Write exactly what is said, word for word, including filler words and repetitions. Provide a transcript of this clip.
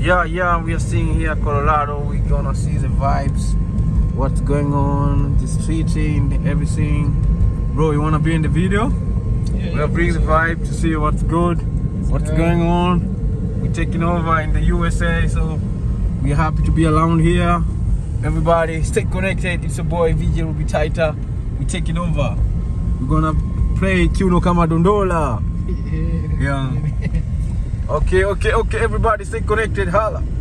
Yeah, yeah, we are seeing here Colorado. We're gonna see the vibes, what's going on, the street scene, everything. Bro, you wanna be in the video? Yeah, We'll bring the vibe to see what's good, what's yeah. going on. We're taking over in the U S A, so we're happy to be around here. Everybody, stay connected. It's your boy V J Rubby Tyter. We're taking over. We're gonna play Kiuno Kama Dondola. Yeah. Okay, okay, okay. Everybody, stay connected. Holla.